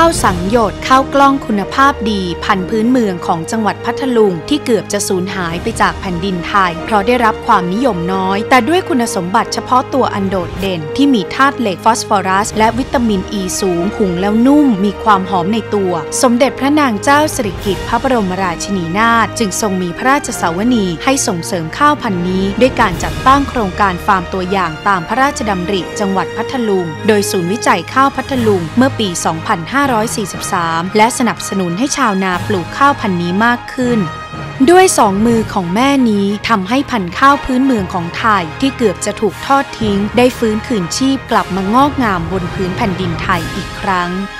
าวสังโยชน์ข้าวกล้องคุณภาพดีพันธุ์พื้นเมืองของจังหวัดพัทลุงที่เกือบจะสูญหายไปจากแผ่นดินไทยเพราะได้รับความนิยมน้อยแต่ด้วยคุณสมบัติเฉพาะตัวอันโดดเด่นที่มีธาตุเหล็กฟอสฟอรัสและวิตามินอีสูงหุงแล้วนุ่มมีความหอมในตัวสมเด็จพระนางเจ้าสิริกิติ์พระบรมราชินีนาถจึงทรงมีพระราชสาวนีให้ส่งเสริมข้าวพันธุ์นี้ด้วยการจัดตั้งโครงการฟาร์มตัวอย่างตามพระราชดำริจังหวัดพัทลุงโดยศูนย์วิจัยข้าวพัทลุงเมื่อปี 2543 และสนับสนุนให้ชาวนาปลูกข้าวพันธุ์นี้มากขึ้นด้วยสองมือของแม่นี้ทำให้พันธุ์ข้าวพื้นเมืองของไทยที่เกือบจะถูกทอดทิ้งได้ฟื้นคืนชีพกลับมางอกงามบนพื้นแผ่นดินไทยอีกครั้ง